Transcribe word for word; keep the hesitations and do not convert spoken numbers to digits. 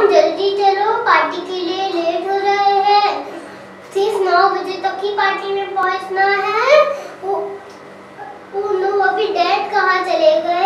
Mom जल्दी चलो, party के लिए लेट हो रहे हैं। सिर्फ नौ बजे तक ही पार्टी में पहुंचना है। वो, वो नो, अभी डैड कहाँ चले गए?